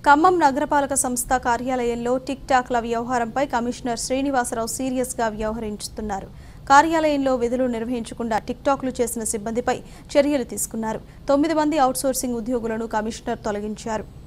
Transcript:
ఖమ్మం నగరపాలక సంస్థ కార్యాలయంలో టిక్ టాక్ల వ్యవహారంపై కమిషనర్ శ్రీనివాసరావు సీరియస్గా వ్యవహరిస్తున్నారు. కార్యాలయంలో విధులు నిర్వహించకుండా టిక్ టాక్లు చేసిన సిబ్బందిపై చర్యలు తీసుకున్నారు. 9 మంది అవుట్సోర్సింగ్ ఉద్యోగులను కమిషనర్ తొలగించారు.